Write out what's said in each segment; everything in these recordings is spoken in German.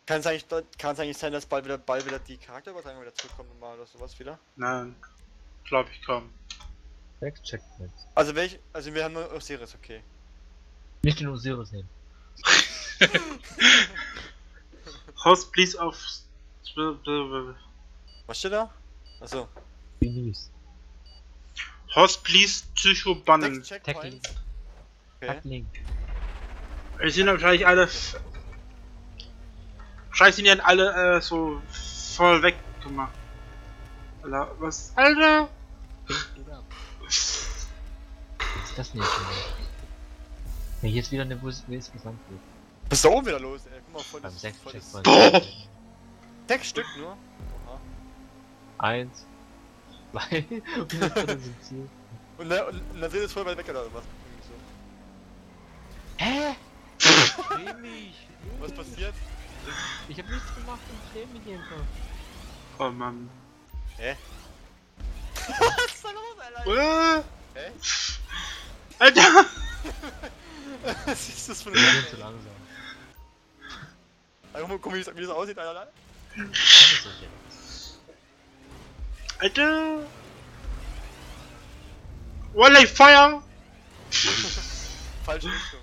Kann es eigentlich sein, dass bald wieder die Charakterübertragung wieder zurückkommt normal oder sowas wieder? Nein, glaube ich kaum. 6 Checkpoints. Also wir haben nur Osiris, okay. Nicht den Osiris nehmen. Host please auf. Was steht da? Achso. Wie mies. Host please Psycho 6 bannen. Checkpoints. Okay. Tackling. Die sind wahrscheinlich alle. Wahrscheinlich sind die dann alle so voll weggemacht. Alter, was? Alter! Was ist das nicht? Ja, hier ist wieder eine nächste Gesamtbild. Was ist da oben wieder los, ey? Guck mal, voll Beim das... 6 voll das- Checkpoint. Boah! 6 Stück nur? Oha. 1, 2 und das dritte sind Ziel. Und dann sind es voll weit weg oder was? Irgendwie so. Hä? Dreh mich! Was passiert? Ich hab nichts gemacht und dreh mich einfach. Oh Mann. Hä? Was ist da los, Alter? Hä? Alter! Was ist das für ein Wir sind Land, zu ey? langsam. Guck mal, wie das aussieht, Alter. Kann das nicht jetzt? Alter! Wallay Fire! Falsche Richtung.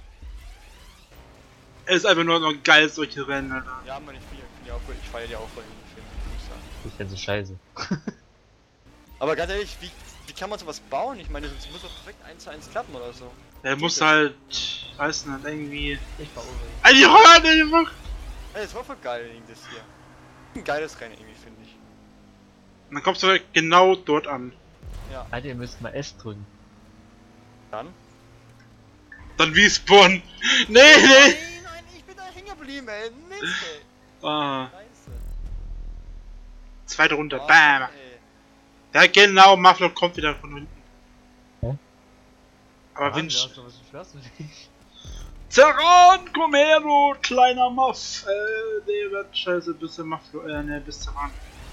Es ist einfach nur noch geil, solche Rennen, Alter. Ja, man, ich feiere die auch voll, muss ich sagen. Ich finde so scheiße. Aber ganz ehrlich, wie kann man sowas bauen? Ich meine, es muss doch perfekt 1:1 klappen oder so. Er muss halt, weiß nicht, irgendwie. Ich baue Alter, die Rolle gemacht! Ey, das war voll geil, irgendwie das hier. Ein geiles Rennen irgendwie, finde ich. Und dann kommst du halt genau dort an. Ja, Alter, ihr müsst mal S drücken. dann. Dann respawn. Nee, nee! Nein, ich bin da hängen geblieben, ey. Mist, ey. Ah, Scheiße. zweite Runde, Oh, bam! ey. Ja, genau, Muffler kommt wieder von unten. Hä? Aber Mann, Winch. du hast doch was nicht. Terran, komm her, du kleiner Muff! Der wird scheiße, bis der Muffler, ne, bis Terran.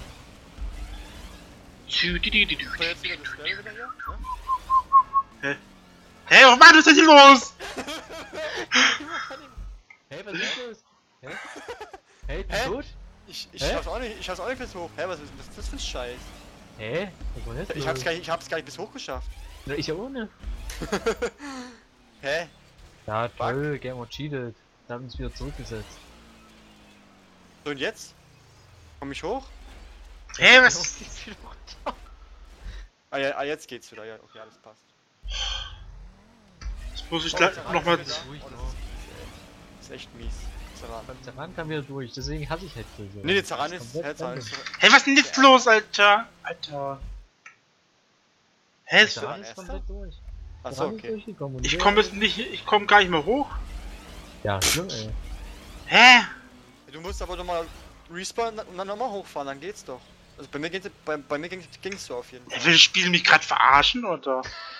So, jetzt wieder das Level wieder hier, ne? Hey, was ist denn hier los? Hey, was ist los? Hä? Hey, Hä? du tot? Ich Hä? schaff's auch nicht bis hoch. Hä, was ist das für ein Scheiß? Hä? Was war das? Ich hab's gar nicht bis hoch geschafft. Na, ich ja ohne. Hä? Ja, toll, Gamer cheated. Da haben uns wieder zurückgesetzt. So, und jetzt? Komm ich hoch? Hey, was? Ah, ja, jetzt geht's wieder. Ja, okay, alles passt. Jetzt muss ich Oh, gleich Terran nochmal. ist wieder da. ruhig Oh, das noch. ist mies, ey. Das ist echt mies. Terran. Beim Terran kam wieder durch, deswegen hasse ich halt so. Nee, der Terran ist... komplett Hä, Terran random. ist... Hey, was ist denn jetzt los, Alter? Alter. Hä, Der ist Terran Erster? ist komplett durch. Achso, Terran ist okay. durchgekommen und ich der- komme jetzt nicht, ich komme gar nicht mehr hoch. Ja, schlimm, ey. Hä? Du musst aber doch mal respawnen und dann nochmal hochfahren, dann geht's doch. Also bei mir ging's so auf jeden Fall. Will das Spiel mich gerade verarschen, oder?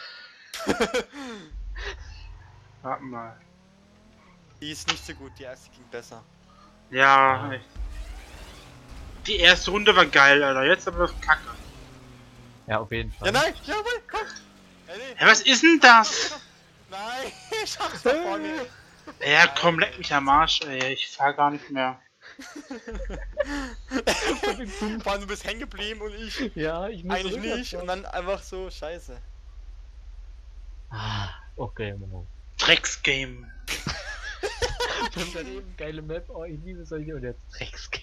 Warte mal. Die ist nicht so gut, die erste ging besser. Ja, Ja. echt. Die erste Runde war geil, Alter. Jetzt aber kacke. Ja, auf jeden Fall. Ja, nein! Jawohl, komm! Ey, nee. Hä, was ist denn das? Nein! Ich hab's da vorne! Ja, komm, leck mich am Arsch, ey. Ich fahr gar nicht mehr. Vor allem, du bist hängen geblieben und ich Ja, ich muss eigentlich rückwärts nicht fahren. und dann einfach so, scheiße. Ah, okay, Momo. Drecksgame. Und dann eben geile Map, oh, ich liebe solche und jetzt Drecksgame.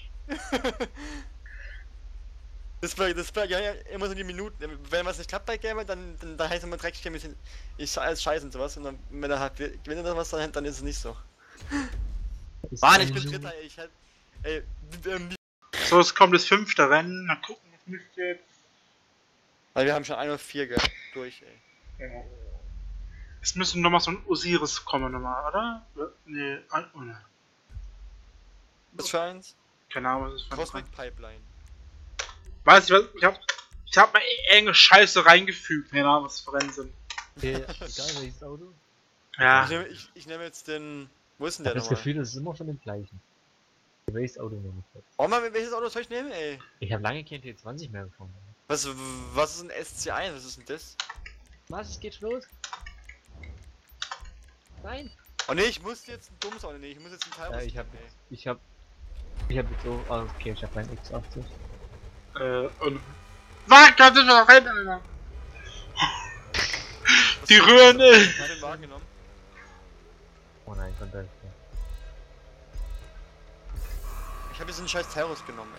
Das war ja immer so die Minuten. Wenn was nicht klappt bei Gamer, dann heißt es immer Drecksgame, ist alles scheiße und sowas. Und dann, wenn er halt gewinnt oder was, dann ist es nicht so. Mann, ich bin Dritter, ey. Ich halt. Ey, So, es kommt das 5. Rennen. Mal gucken, was müsste jetzt. weil wir haben schon 1:04 durch, ey. Ja. Es müsste nochmal so ein Osiris kommen, nochmal, oder? Nee, oh ne. Was für eins? Keine Ahnung, was ist für Cosmic ein. Pipeline. Weiß ich was? Ich hab mal enge Scheiße reingefügt. Keine Ahnung, was für Rennen sind. Okay, egal welches Auto. Ja. Ich nehme jetzt den. Wo ist denn Ich hab der das nochmal? Gefühl, das ist immer von dem gleichen. Welches Auto nehme ich jetzt? Oh Mann, welches Auto soll ich nehmen, ey? Ich habe lange kein T20 mehr gefahren. Was ist ein SC1? Was ist denn das? Was? Es geht los? Nein! Oh ne, ich muss jetzt ein dummes Auto nehmen. Ich muss jetzt ein Teil Ja, ich hab Ich hab jetzt so. Oh, okay, ich hab mein X80. Und. Fuck, das ist noch rein, Alter! Die rühren nicht! Ich hab den Wagen genommen. Oh nein, von da ist Ich hab jetzt einen scheiß Terrorist genommen,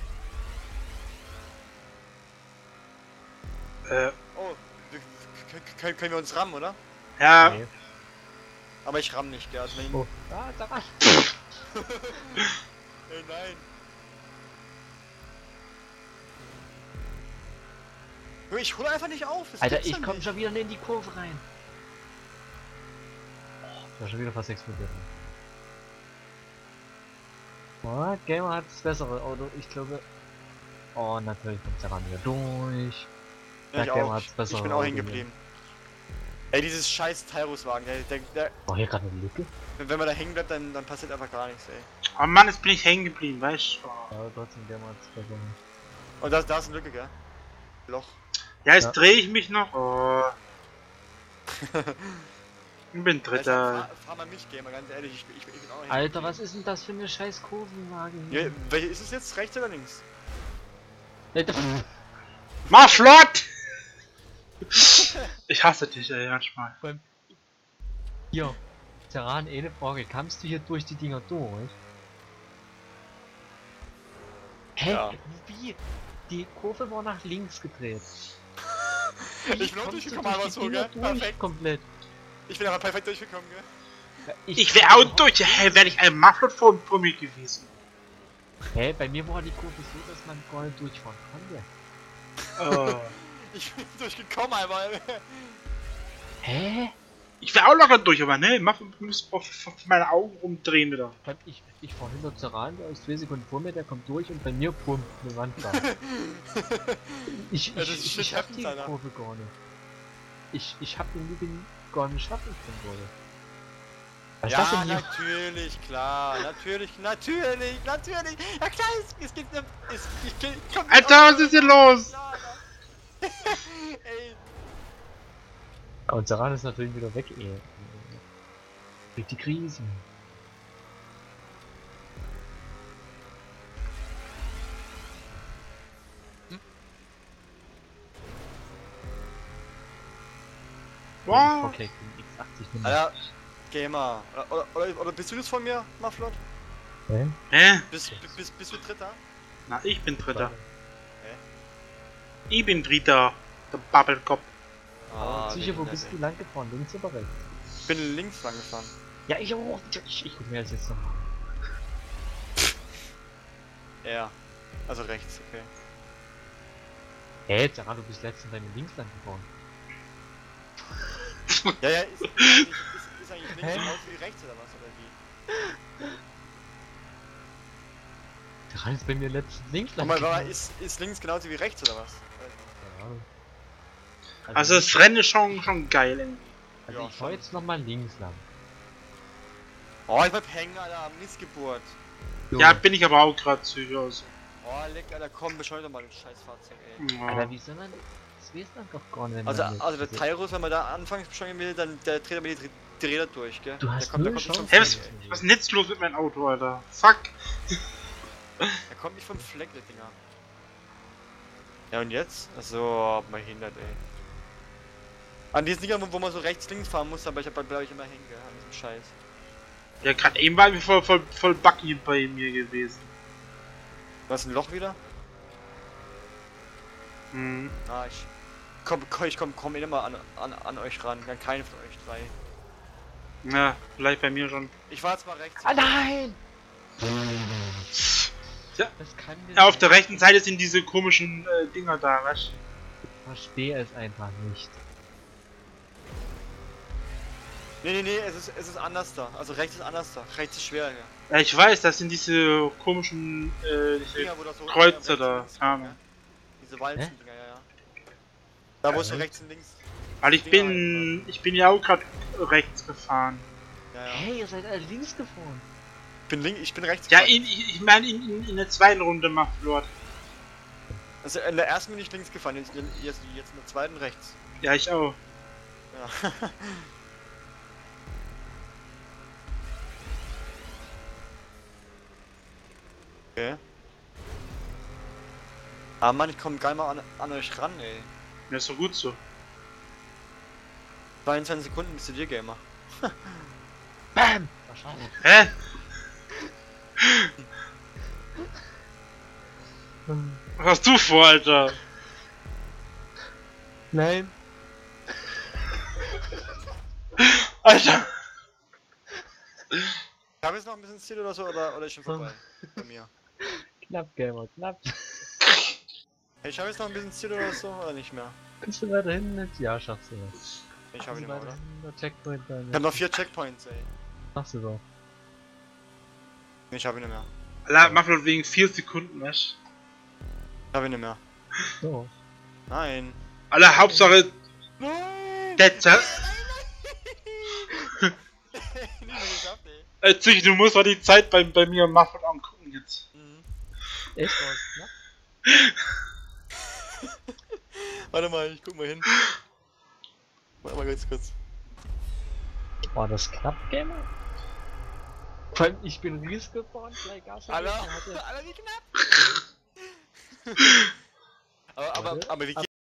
ey. Oh, können wir uns rammen, oder? Ja, nee. Aber ich ramm nicht, gell? Also wenn ich... Oh, ah, da war. Ey, nein. Junge, ich hole einfach nicht auf. Das Alter, gibt's ich doch komm nicht. schon wieder in die Kurve rein. Ich war schon wieder fast explodiert. Oh, Gamer hat das bessere Auto, ich glaube. Oh, natürlich kommt der ran wieder durch. Ja, ich Gamer auch. hat's bessere Ich bin auch Auto hängen geblieben. Ey, dieses scheiß Tyrus-Wagen, der, Oh, hier gerade eine Lücke. wenn man da hängen bleibt, dann passiert einfach gar nichts, ey. oh Mann, jetzt bin ich hängen geblieben, weißt du? Oh. Ja, trotzdem Gamer hat's besser. Und da ist eine Lücke, gell? Loch. Ja, jetzt Ja. drehe ich mich noch. Oh. Ich bin Dritter. Fahr mal mich, Gamer, ganz ehrlich, ich bin auch hängen Alter, geblieben. was ist denn das für eine scheiß Kurvenwagen Ja, hier? welche ist es jetzt? Rechts oder links? Alter, Mach flott! Ich hasse dich, ey, manchmal. hier, Terran, eine Frage, kamst du hier durch die Dinger durch? Hä? Ja. Wie? Die Kurve war nach links gedreht. Ich bin auch Kommst du durchgekommen, aber durch die so, Dinger gell? durch? Perfekt. Komplett. Ich bin aber perfekt durchgekommen, gell? Ich wäre auch durch. Hey, wäre ich ein Mufflot vor mir gewesen. Hä? Bei mir war die Kurve so, dass man gar nicht durchfahren konnte. Oh. Ich bin durchgekommen, aber... Hä? Ich wäre auch locker durch, aber ne, Mufflot muss auf meine Augen rumdrehen wieder. Weil ich fahr hinter Terran, der ist 2 Sekunden vor mir, der kommt durch und bei mir pumpt eine Wand da. Ich Ja, das ist shit schaff die happens, Alter. Kurve gar nicht. Ich hab den Looping gar nicht schaffen können, Leute. Was ist das Ja, denn hier? natürlich, klar, natürlich. Ja klar, es geht nicht... Komm, Alter, was ist hier los? Ey, Und Terran ist natürlich wieder weg, ey. Durch die Krisen. Wow. Okay, X80 Nummer. Alter, Gamer. Oder bist du das von mir, Maflot? Hä? Hä? Bist du Dritter? Na, ich bin Dritter. Hä? Ich bin Dritter. Der Bubblecop. Sicher, wo bist du lang gefahren? Links oder rechts? Ich bin links lang gefahren. Ja, ich auch. Ich guck mir das jetzt noch mal. Ja. Also rechts, okay. Hä, Terran, du bist letztens bei mir links lang gefahren. Ja, ist eigentlich links Hä? genauso wie rechts oder was? Oder wie? Terran ist bei mir letztens links lang Aber gefahren. ist links genauso wie rechts oder was? Ja. Also das Rennen ist schon geil irgendwie. Also Ja, ich fahr schon. jetzt nochmal links lang. Oh, ich bleib hängen, Alter, Missgeburt. So. Ja, bin ich aber auch gerade psycho. Also. Oh, leck, Alter, komm, beschleunige doch mal das Scheißfahrzeug, ey. Alter, wie soll man... Das weiß man doch gar nicht. wenn Also, man also der jetzt- Tyrus, wenn man da anfangs beschleunigen will, dann der dreht aber die Räder durch, gell? Du hast der null kommt nicht vom Chance. Hey, Fleck, ey. was ist denn jetzt los mit meinem Auto, Alter? Fuck. Der kommt nicht vom Fleck, der Dinger. Ja, und jetzt? Achso, mal hindert, ey. An diesen Dingern, wo man so rechts-links fahren muss, aber ich hab glaube ich immer hängen, gell, an diesem Scheiß. Ja, gerade eben war ich voll Bucky bei mir gewesen. Was, ein Loch wieder? Hm. Ah, ich komm immer an euch ran, an keinen von euch drei. Ja, vielleicht bei mir schon. Ich fahr jetzt mal rechts. Ah nein! Ja. Das kann nicht Ja, auf der sein. rechten Seite sind diese komischen Dinger da, weißt du? Ich verstehe es einfach nicht. Nee, es ist anders da. Also rechts ist anders da. Rechts ist schwer, ja. Ja, ich weiß, das sind diese komischen diese Dinger, wo das so Kreuzer rechts da. und links Ja. kommt, ja. Diese Walzen-Dinger, ja. Da wo es so rechts und links. Weil ich bin ja auch gerade rechts gefahren. Ja. Hey, ihr seid alle links gefahren. Ich bin rechts Ja, gefahren. ich meine in der zweiten Runde macht Lord. Also in der ersten bin ich links gefahren, jetzt in der zweiten rechts. Ja, ich auch. Ja. Okay. Ah Mann, ich komm gar nicht mal an euch ran, ey. Ja, ist doch gut so. 22 Sekunden bis zu dir, Gamer. BAM! Wahrscheinlich. Hä? Was hast du vor, Alter? Nein. Alter! Ich habe jetzt noch ein bisschen Ziel oder so, oder ist schon vorbei? Bei mir. Knapp, Gamer, knapp. Hey, ich habe jetzt noch ein bisschen Ziel oder so, oder nicht mehr? Bist du weiter hinten jetzt? Ja, schaffst du das. Ich habe ihn immer, oder? Der Checkpoint dann. Ich habe noch 4 Checkpoints, ey. Machst du doch. Ich habe ihn nicht mehr. Alter, mach doch wegen 4 Sekunden, was? Ich habe ihn nicht mehr. So. Nein. Alter, Hauptsache, Nein! That's Nicht mehr geschafft, ey. Züchi, du musst mal die Zeit bei mir und Muffet angucken jetzt. Mhm. Echt was, knapp? Warte mal, ich guck mal hin. Warte mal ganz kurz. War das knapp, Gamer? Vor allem, ich bin respawned, gleich Gas gegeben, Alter, hatte- Alter, wie knapp! aber wie